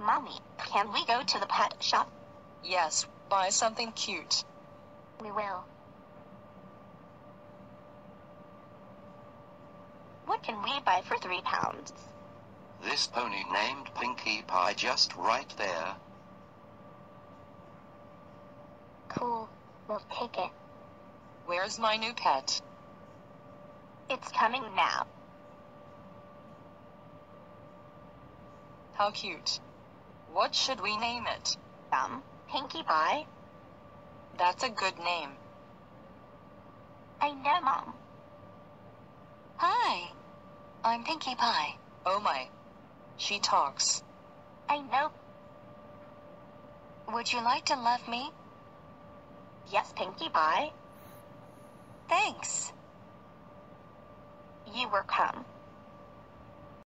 Mommy, can we go to the pet shop? Yes, buy something cute. We will. What can we buy for £3? This pony named Pinkie Pie just right there. Cool, we'll take it. Where's my new pet? It's coming now. How cute. What should we name it? Pinkie Pie? That's a good name. I know, Mom. Hi, I'm Pinkie Pie. Oh my. She talks. I know. Would you like to love me? Yes, Pinkie Pie. Thanks. You were come.